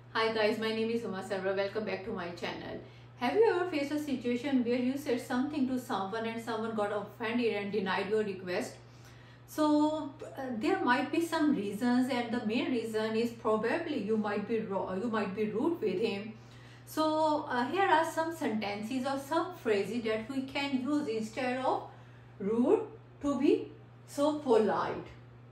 Hi guys, my name is Uma Sarva. Welcome back to my channel. Have you ever faced a situation where you said something to someone and someone got offended and denied your request? There might be some reasons, and the main reason is probably you might be wrong, you might be rude with him. Here are some sentences or some phrases that we can use instead of rude to be so polite.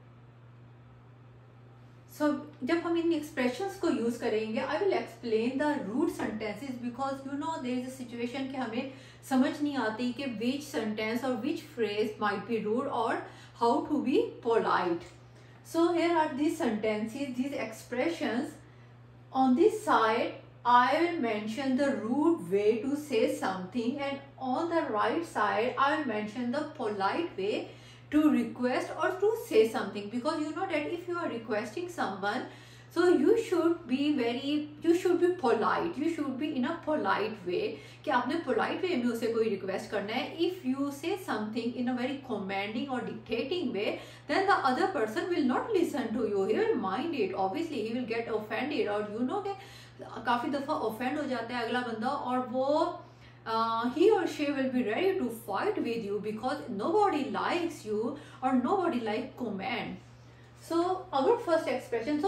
जब हम इन expressions को use करेंगे, I will explain the rude sentences because you know there is a situation कि हमें समझ नहीं आती कि विच सेंटेंस और which phrase might be rude और how to be polite. So here are these sentences, these expressions. On this side, I will mention the rude way to say something, and on the right side, I will mention the polite way to request or to say something, because you know that if you are requesting someone, so you should be polite, you should be in a polite way कि आपने polite way में उसे कोई request करना है. If you say something in a very commanding or dictating way, then the other person will not listen to you, he will mind it, obviously he will get offended. और you know कि काफ़ी दफ़ा offend हो जाता है अगला बंदा, और वो he or she will be ready to fight with you because nobody likes you or nobody like command. So our first expression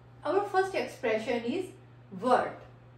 is word.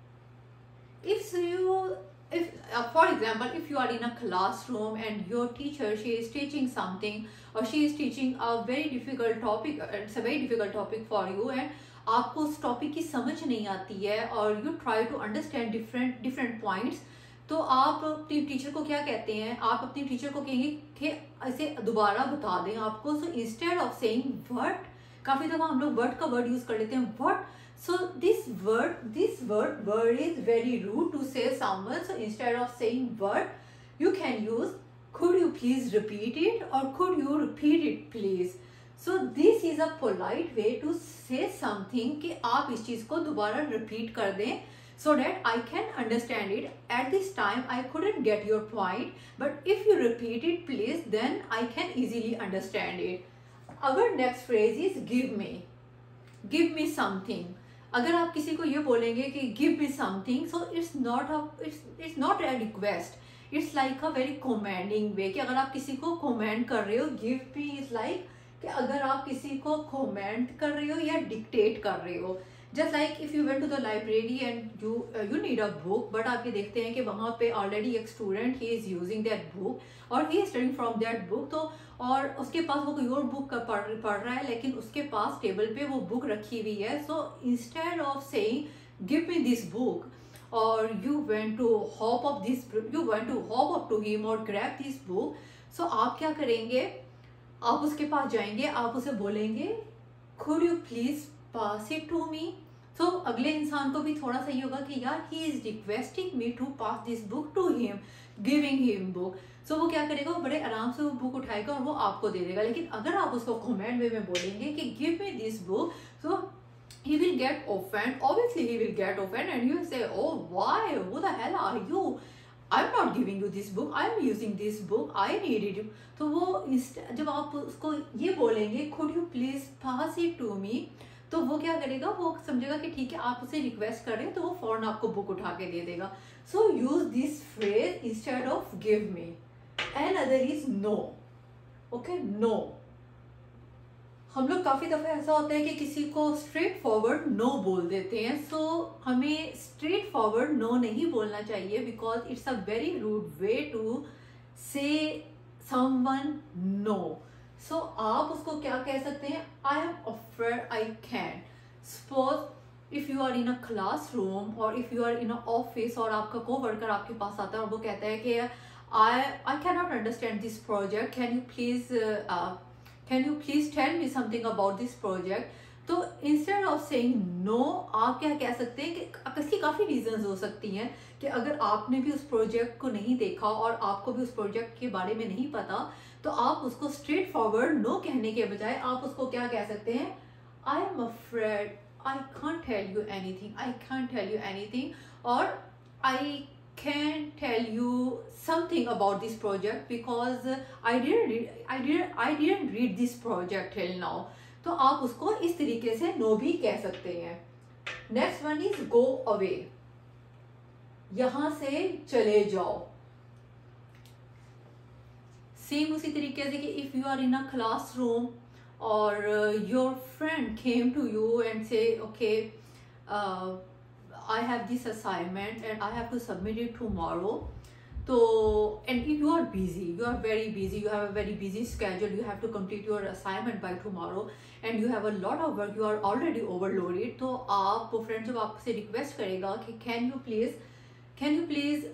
If for example, if you are in a classroom and your teacher, she is teaching something or she is teaching a very difficult topic, it's a very difficult topic for you, and आपको उस topic की समझ नहीं आती है और you try to understand different points, तो आप अपनी टीचर को क्या कहते हैं, आप अपनी टीचर को कहेंगे कि इसे दोबारा बता दें आपको. So instead of saying what, काफ़ी दफ़ा हम लोग वर्ड का वर्ड यूज़ कर लेते हैं what. So this word is very rude to say someone. So instead of saying what you can use could you please repeat it or could you repeat it please. So this is a polite way to say something कि आप इस चीज़ को दोबारा repeat कर दें so that I can understand it. At this time I couldn't get your point, but if you repeat it please, then I can easily understand it. Our next phrase is give me something. अगर आप किसी को ये बोलेंगे कि give me something, so it's not a request, it's like a very commanding way. कि अगर आप किसी को command कर रहे हो, give me is like कि अगर आप किसी को command कर रहे हो या dictate कर रहे हो. Just like if you went to the library and you need a book, but आप ये देखते हैं कि वहाँ पे already एक student he is using that book और he is studying from that book, तो और उसके पास वो कोई और बुक का पढ़ रहा है, लेकिन उसके पास टेबल पे वो बुक रखी हुई है. So instead of saying give me this book, or you went to hop up to him or grab this book, so आप क्या करेंगे, आप उसके पास जाएंगे, आप उसे बोलेंगे could you please pass it to me. So अगले इंसान को भी थोड़ा सा ये होगा कि यार he is requesting me to pass this book to him, giving him book. So वो क्या करेगा, वो बड़े आराम से वो बुक उठाएगा और वो आपको दे देगा. लेकिन अगर आप उसको command way में बोलेंगे कि give me this book, so he will get offended, obviously he will get offended, and you will say oh why, who the hell are you, I'm not giving you this book, I'm using this book, I needed you. तो वो जब आप उसको ये बोलेंगे could you please pass it to me, तो वो क्या करेगा, वो समझेगा कि ठीक है आप उसे रिक्वेस्ट कर रहे हैं, तो वो फौरन आपको बुक उठा के दे देगा. So use this phrase instead of give me. And other is no. Okay, no. हम लोग काफ़ी दफ़ा ऐसा होता है कि किसी को स्ट्रेट फॉरवर्ड नो बोल देते हैं. सो हमें स्ट्रेट फॉरवर्ड नो नहीं बोलना चाहिए because it's a very rude way to say someone no. सो आप उसको क्या कह सकते हैं, I am afraid I can. Suppose if you are in a classroom और if you are in a office और आपका कोवर्कर आपके पास आता है और वो कहता है कि I can not understand this project, can you please tell me something about this project. तो इंस्टेड ऑफ सेइंग नो आप क्या कह सकते हैं कि इसकी काफ़ी रीजंस हो सकती हैं कि अगर आपने भी उस प्रोजेक्ट को नहीं देखा और आपको भी उस प्रोजेक्ट के बारे में नहीं पता, तो आप उसको स्ट्रेट फॉरवर्ड नो कहने के बजाय आप उसको क्या कह सकते हैं, I am afraid I can't tell you anything, और I can tell you something about this project because I didn't read this project till now. तो आप उसको इस तरीके से नो भी कह सकते हैं. Next one is go away, यहां से चले जाओ। सेम उसी तरीके से कि if you are in a classroom और your friend came to you and say okay I have this assignment and I have to submit it tomorrow. So, and if you are busy, you are very busy, you have a very busy schedule, you have to complete your assignment by tomorrow and you have a lot of work, you are already overloaded. तो आप वो friend जब आपसे request करेगा कि can you please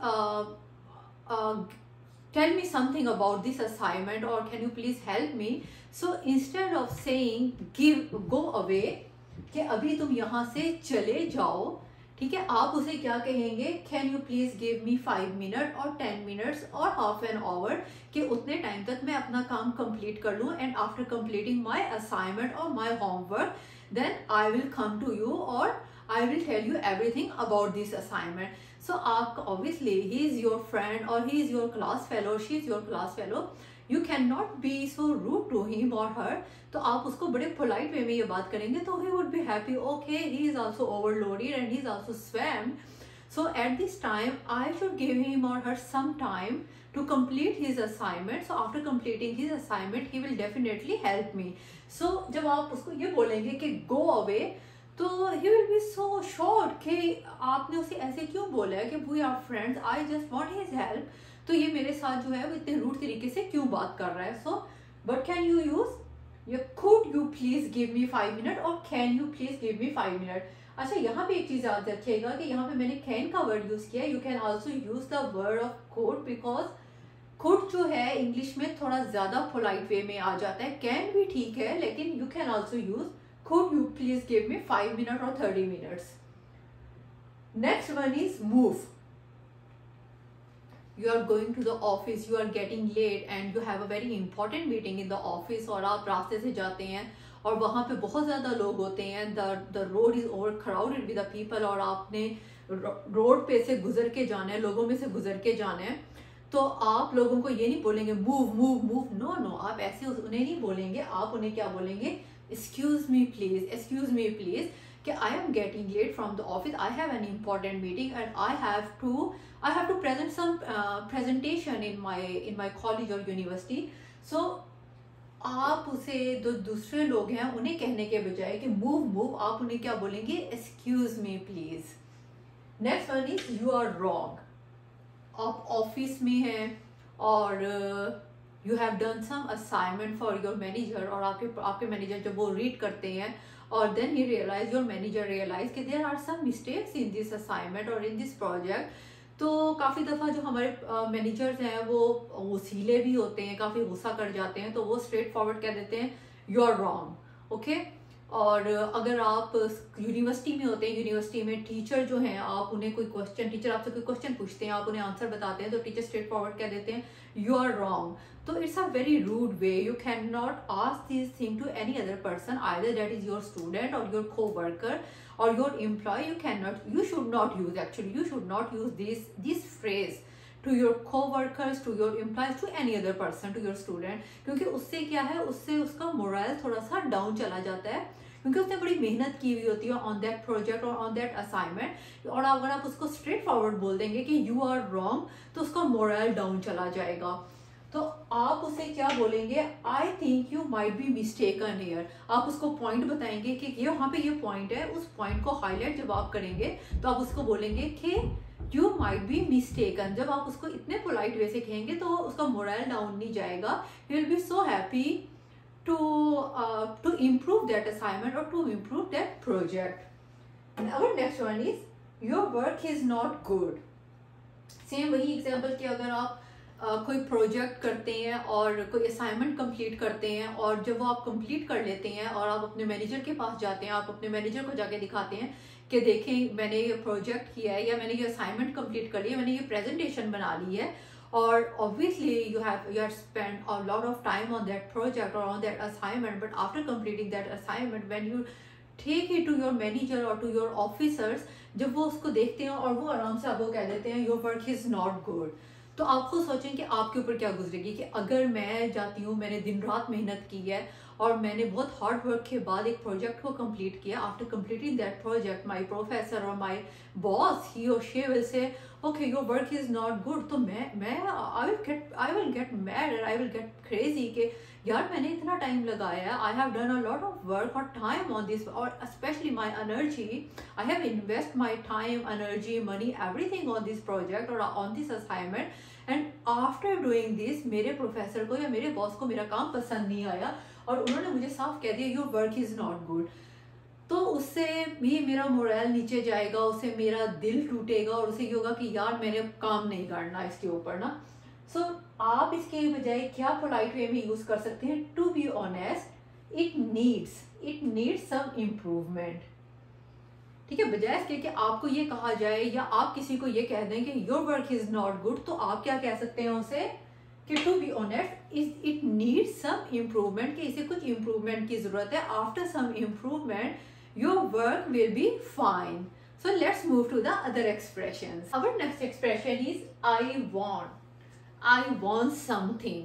tell me something about this assignment or can you please help me, so instead of saying go away कि अभी तुम यहाँ से चले जाओ, ठीक है, आप उसे क्या कहेंगे, can you please give me 5 minute और 10 मिनट्स और हाफ एन आवर, कि उतने टाइम तक मैं अपना काम कंप्लीट कर लूँ and after completing my assignment और my homework then I will come to you और I will tell you everything about this assignment. So आप ऑब्वियसली ही इज योर फ्रेंड और he is your class fellow, she is your class fellow, you can not be so rude to him और her, तो आप उसको बड़े polite way में ये बात करेंगे तो he would be happy, okay he is also overloaded and he is also swamped, so at this time I should give him और her some time to complete his assignment. So after completing his assignment he will definitely help me. So जब आप उसको ये बोलेंगे कि go away, तो he will be so shocked कि आपने उसे ऐसे क्यों बोला है कि we are friends, I just want his help, तो ये मेरे साथ जो है वो इतने रूड तरीके से क्यों बात कर रहा है। So what can you use? Could you please give me 5 minutes और can you please give me 5 minutes। अच्छा, यहाँ पे एक चीज याद रखिएगा कि यहाँ पे मैंने कैन का वर्ड यूज किया है, you can also use the word of could, because could जो है इंग्लिश में थोड़ा ज्यादा पोलाइट वे में आ जाता है, कैन भी ठीक है लेकिन you can also use could you please give me 5 minute और 30 minutes. Next one is move, you are going to the office, you are getting late and you have a very important meeting in the office, और आप रास्ते से जाते हैं और वहाँ पे बहुत ज़्यादा लोग होते हैं, the road is over crowded with the people, और आपने रोड पे से गुजर के जाना है, लोगों में से गुजर के जाना है, तो आप लोगों को ये नहीं बोलेंगे move move move, no no, आप ऐसे उन्हें नहीं बोलेंगे, आप उन्हें क्या बोलेंगे, एक्सक्यूज मी प्लीज, कि I am getting late from the office, I have an important meeting and I have to present some presentation in my college or university. So आप उसे जो दूसरे लोग हैं उन्हें कहने के बजाय कि मूव, आप उन्हें क्या बोलेंगे, excuse me please. Next one is you are wrong, आप ऑफिस में हैं और you have done some assignment for your manager, और आपके मैनेजर जब वो रीड करते हैं और then he realize, your manager realize कि there are some mistakes in this assignment और इन दिस प्रोजेक्ट। तो काफ़ी दफ़ा जो हमारे मैनेजर्स हैं वो वसीले भी होते हैं, काफ़ी गुस्सा कर जाते हैं, तो वो स्ट्रेट फॉरवर्ड कह देते हैं यू आर रॉन्ग, ओके। और अगर आप यूनिवर्सिटी में होते हैं, यूनिवर्सिटी में टीचर जो हैं, आप उन्हें कोई क्वेश्चन, टीचर आपसे कोई क्वेश्चन पूछते हैं, आप उन्हें आंसर बताते हैं, तो टीचर स्ट्रेट फॉरवर्ड कह देते हैं यू आर रॉन्ग। तो it's a very rude way, you can not ask this thing to any other person, either that is your student और your co-worker or your employee. You should not use this phrase to your co-workers, to your employees, to any other person, to your student, क्योंकि उससे क्या है, उससे उसका moral थोड़ा सा down चला जाता है, क्योंकि उसने बड़ी मेहनत की हुई होती है ऑन दैट प्रोजेक्ट और ऑन दैट असाइनमेंट, और अगर आप उसको स्ट्रेट फॉरवर्ड बोल देंगे कि यू आर रॉन्ग, तो उसका मोरल डाउन चला जाएगा। तो आप उसे क्या बोलेंगे, I think you might be mistaken here, आप उसको पॉइंट बताएंगे कि ये वहाँ पे ये पॉइंट है, उस पॉइंट को हाईलाइट जब आप करेंगे तो आप उसको बोलेंगे कि यू माइट बी मिस्टेकन। जब आप उसको इतने पोलाइट वे से कहेंगे तो उसका मोरल डाउन नहीं जाएगा, he will be so happy to improve that assignment or to improve that project. And our next one is your work is not good. Same वही एग्जाम्पल कि अगर आप कोई प्रोजेक्ट करते हैं और कोई असाइनमेंट कंप्लीट करते हैं, और जब वो आप कंप्लीट कर लेते हैं और आप अपने मैनेजर के पास जाते हैं, आप अपने मैनेजर को जाके दिखाते हैं कि देखें मैंने ये प्रोजेक्ट किया है या मैंने ये असाइनमेंट कंप्लीट कर लिया, मैंने ये प्रेजेंटेशन बना ली है, और obviously you have spent a lot of time on that project or on that assignment, but after completing that assignment, when you take it to your manager or to your officers, जब वो उसको देखते हैं और वो आराम से आपको कह देते हैं your work is not good, तो आप खुद सोचें कि आपके ऊपर क्या गुजरेगी कि अगर मैं जाती हूँ, मैंने दिन रात मेहनत की है और मैंने बहुत हार्ड वर्क के बाद एक प्रोजेक्ट को कंप्लीट किया. After completing that project my professor और माय बॉस ही और she will say okay your work is not good. तो मैं I will get mad and I will get crazy कि यार मैंने इतना टाइम लगाया, I have done a lot of work और टाइम ऑन दिस और specially my energy, I have invest my time energy money everything on this project और on this assignment. And after doing this मेरे professor को या मेरे boss को मेरा काम पसंद नहीं आया और उन्होंने मुझे साफ कह दिया your work is not good. तो उससे भी मेरा मोरल नीचे जाएगा, उससे मेरा दिल टूटेगा और उसे ये होगा कि यार मैंने काम नहीं करना इसके ऊपर ना. सो आप इसके बजाय क्या पोलाइट वे में यूज कर सकते हैं. To be honest it needs some improvement. ठीक है, बजाय इसके कि आपको ये कहा जाए या आप किसी को ये कह दें कि your work is not good, तो आप क्या कह सकते हैं उसे कि to be honest it needs some improvement, कि इसे कुछ इम्प्रूवमेंट की जरूरत है. After some improvement your work will be fine. So let's move to the other expressions. Our next expression is I want. I want something.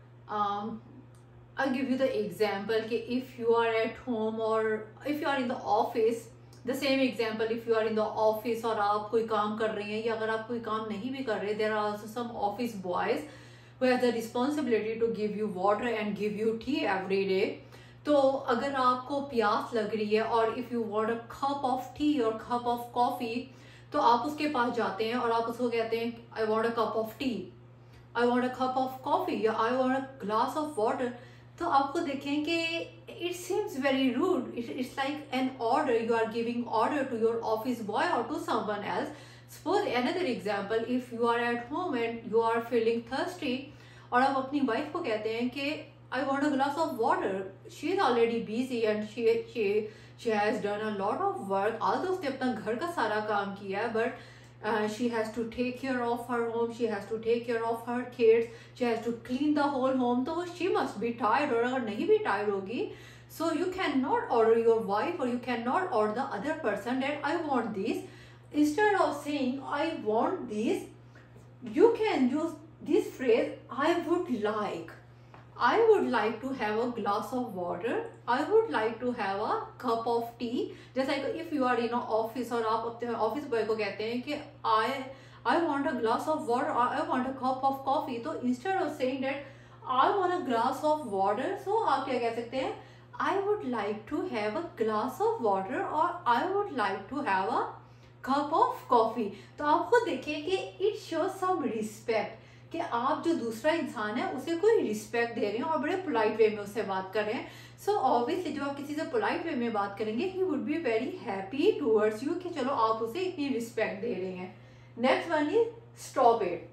I'll give you the example कि if you are at home or if you are in the office, the same example, if you are in the office और आप कोई काम कर रहे हैं या अगर आप कोई काम नहीं भी कर रहे, there are also some office boys who have the responsibility to give you water and give you tea every day. तो अगर आपको प्यास लग रही है और if you want a cup of tea और कप ऑफ कॉफ़ी, तो आप उसके पास जाते हैं और आप उसको कहते हैं I want a cup of tea, I want a cup of coffee या I want a glass of water. तो आपको देखें कि it seems very rude. It's like an order, you are giving order to your office boy और to someone else. Suppose another example, if you are at home and you are feeling thirsty और आप अपनी wife को कहते हैं कि I want a glass of water. She is already busy and she has done a lot of work. Although उसने अपना घर का सारा काम किया है, but she has to take care of her home. She has to take care of her kids. She has to clean the whole home. तो she must be tired. और अगर नहीं भी tired होगी, so you cannot order your wife or you cannot order the other person that I want this. Instead of saying I want this, you can use this phrase I would like. I would like to have a glass of water. I would like to have a cup of tea. जैसा if you are in an office और आप अपने office boy को कहते हैं कि I want a glass of water or I want a cup of coffee. तो instead of saying that I want a glass of water, so आप क्या कह सकते हैं I would like to have a glass of water or I would like to have a cup of coffee. तो आप खुद देखिए कि it shows some respect कि आप जो दूसरा इंसान है उसे कोई रिस्पेक्ट दे रहे हैं और बड़े पोलाइट वे में उससे बात कर रहे हैं. सो ऑब्वियसली जब आप किसी से पोलाइट वे में बात करेंगे he would be very happy towards you कि चलो आप उसे इतनी रिस्पेक्ट दे रहे हैं. Next one is stop it.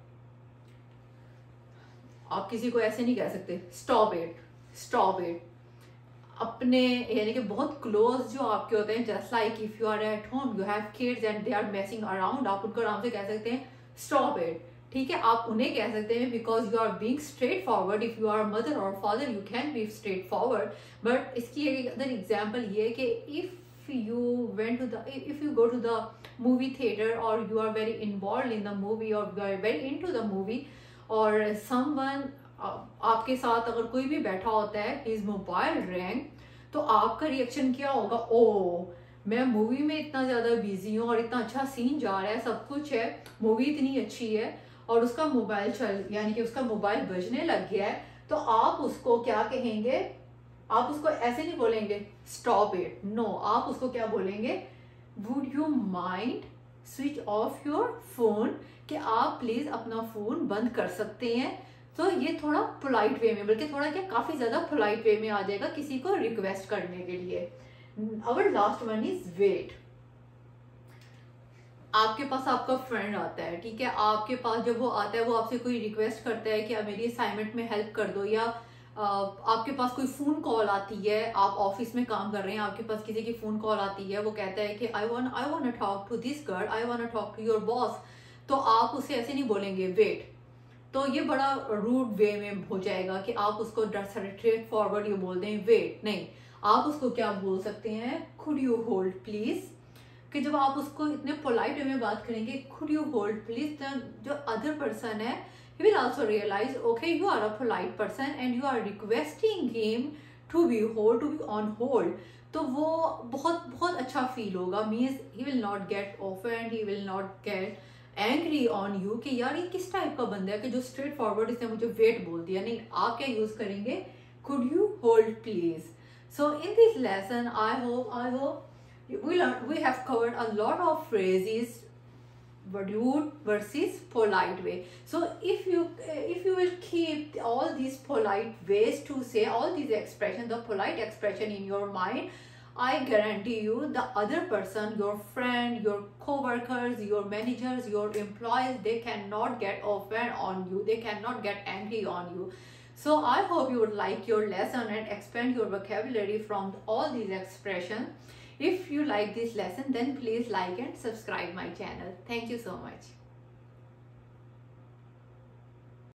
आप किसी को ऐसे नहीं कह सकते स्टॉप इट. अपने यानी कि बहुत क्लोज जो आपके होते हैं, just like if you are at home you have kids and they are messing around, आप उनको आराम से कह सकते हैं स्टॉप इट. ठीक है, आप उन्हें कह सकते हैं because you are being straightforward. If you are mother और father you can be straightforward. But इसकी एक अदर एग्जाम्पल ये है कि if you go to the movie theatre और you are very involve in the movie और you are very into the movie और someone आपके साथ अगर कोई भी बैठा होता है, हिज मोबाइल रैंग, तो आपका रिएक्शन क्या होगा? ओ मैं मूवी में इतना ज्यादा बिजी हूँ और इतना अच्छा सीन जा रहा है, सब कुछ है, मूवी इतनी अच्छी है और उसका मोबाइल यानी कि उसका मोबाइल बजने लग गया है, तो आप उसको क्या कहेंगे? आप उसको ऐसे नहीं बोलेंगे स्टॉप इट, नो, आप उसको क्या बोलेंगे? Would you mind switch off your phone, कि आप प्लीज अपना फोन बंद कर सकते हैं. तो ये थोड़ा पोलाइट वे में, बल्कि थोड़ा क्या काफी ज्यादा पोलाइट वे में आ जाएगा किसी को रिक्वेस्ट करने के लिए. Our last one is wait. आपके पास आपका फ्रेंड आता है, ठीक है, आपके पास जब वो आता है वो आपसे कोई रिक्वेस्ट करता है कि मेरी असाइनमेंट में हेल्प कर दो, या आपके पास कोई फोन कॉल आती है, आप ऑफिस में काम कर रहे हैं, आपके पास किसी की फोन कॉल आती है, वो कहता है कि I want to talk to this girl, I want to talk to your boss. तो आप उसे ऐसे नहीं बोलेंगे वेट. तो ये बड़ा रूड वे में हो जाएगा कि आप उसको स्ट्रेट फॉरवर्ड ये बोल दें वेट. नहीं, आप उसको क्या बोल सकते हैं? Could you hold please. कि जब आप उसको इतने पोलाइट वे में बात करेंगे कुड यू होल्ड प्लीज, जो अदर पर्सन है he will also realize okay you are a polite person and you are requesting him to be on hold, तो वो बहुत बहुत अच्छा फील होगा. Means he will not get offend, he will not get angry on you कि यार ये किस टाइप का बंदा है कि जो स्ट्रेट फॉरवर्ड इसने मुझे वेट बोल दिया. नहीं, आप क्या यूज करेंगे, could you hold please. So in this lesson I hope we have covered a lot of phrases, rude versus polite way. So if you will keep all these polite ways to say all these expressions, the polite expression in your mind, I guarantee you the other person, your friend, your co-workers, your managers, your employees, they cannot get offended on you, they cannot get angry on you. So I hope you would like your lesson and expand your vocabulary from all these expressions. If you like this lesson, then please like and subscribe my channel. Thank you so much.